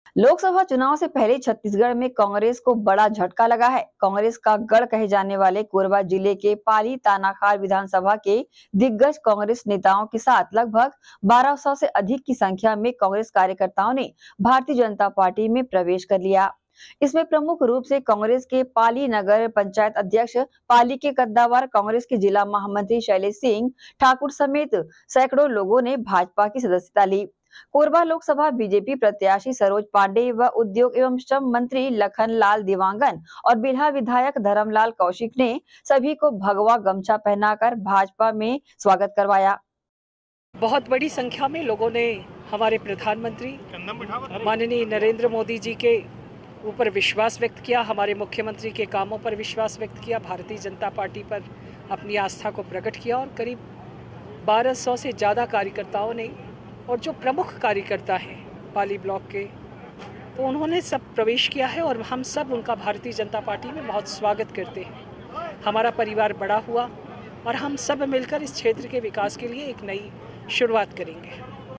लोकसभा चुनाव से पहले छत्तीसगढ़ में कांग्रेस को बड़ा झटका लगा है। कांग्रेस का गढ़ कहे जाने वाले कोरबा जिले के पाली तानाखार विधानसभा के दिग्गज कांग्रेस नेताओं के साथ लगभग 1200 से अधिक की संख्या में कांग्रेस कार्यकर्ताओं ने भारतीय जनता पार्टी में प्रवेश कर लिया। इसमें प्रमुख रूप से कांग्रेस के पाली नगर पंचायत अध्यक्ष, पाली के कद्दावर, कांग्रेस के जिला महामंत्री शैलेश सिंह ठाकुर समेत सैकड़ों लोगों ने भाजपा की सदस्यता ली। कोरबा लोकसभा बीजेपी प्रत्याशी सरोज पांडे व उद्योग एवं श्रम मंत्री लखन लाल दिवांगन और बिल्हा विधायक धर्मलाल कौशिक ने सभी को भगवा गमछा पहनाकर भाजपा में स्वागत करवाया। बहुत बड़ी संख्या में लोगों ने हमारे प्रधानमंत्री माननीय नरेंद्र मोदी जी के ऊपर विश्वास व्यक्त किया, हमारे मुख्यमंत्री के कामों पर विश्वास व्यक्त किया, भारतीय जनता पार्टी पर अपनी आस्था को प्रकट किया और करीब 1200 से ज़्यादा कार्यकर्ताओं ने, और जो प्रमुख कार्यकर्ता हैं पाली ब्लॉक के, तो उन्होंने सब प्रवेश किया है और हम सब उनका भारतीय जनता पार्टी में बहुत स्वागत करते हैं। हमारा परिवार बड़ा हुआ और हम सब मिलकर इस क्षेत्र के विकास के लिए एक नई शुरुआत करेंगे।